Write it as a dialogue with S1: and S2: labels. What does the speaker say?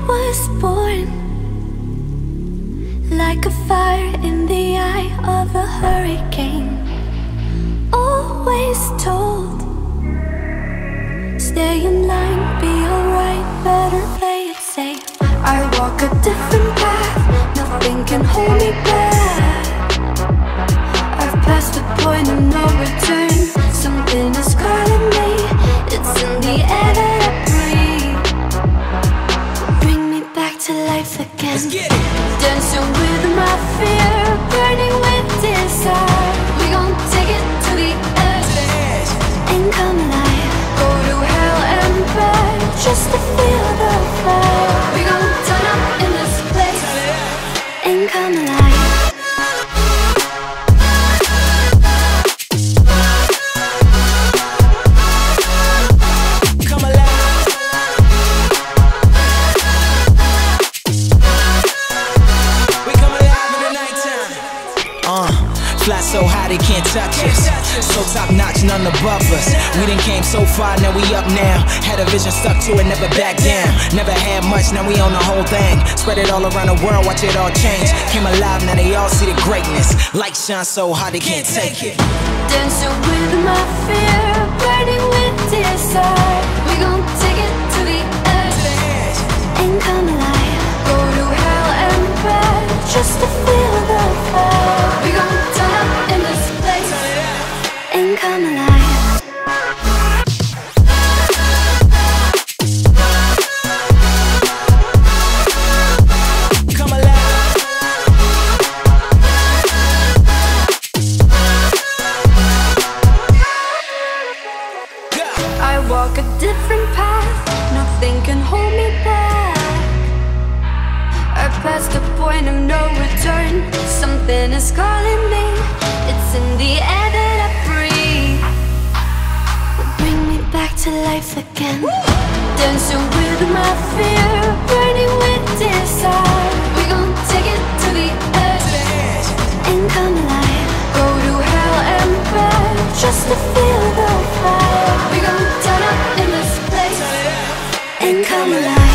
S1: was born like a fire in the eye of a hurricane. Always told, stay in line, be alright, better play it safe. I walk a different path, nothing can hold me back. I've passed the point of no return. Something is calling me, it's in the air that I breathe. Bring me back to life again.
S2: Let's get it.
S1: Dancing with my fear, burning with desire. We gon' take it to the edge and come alive. Go to hell and back just to feel the fire. We gon' turn up in this place and come alive.
S2: Fly so high they can't touch us. So top notch, none above us. We done came so far, now we up now. Had a vision, stuck to it, never back down. Never had much, now we own the whole thing. Spread it all around the world, watch it all change. Came alive, now they all see the greatness. Light shine so hard they can't take it.
S1: Dancing with my fear, burning with desire. We gon' take it to the edge and come alive. Go to hell and back just to feel the fire. We gon' turn up in this place and come alive.
S2: Come alive.
S1: I walk a different path, nothing can hold me back. I passed the point of no return. Something is calling me, it's in the air that I breathe. Bring me back to life again. Dancing with my fear, burning with desire. We gon' take it to the edge and come alive. Go to hell and back just to feel the fire. We gon' turn up in this place and come alive.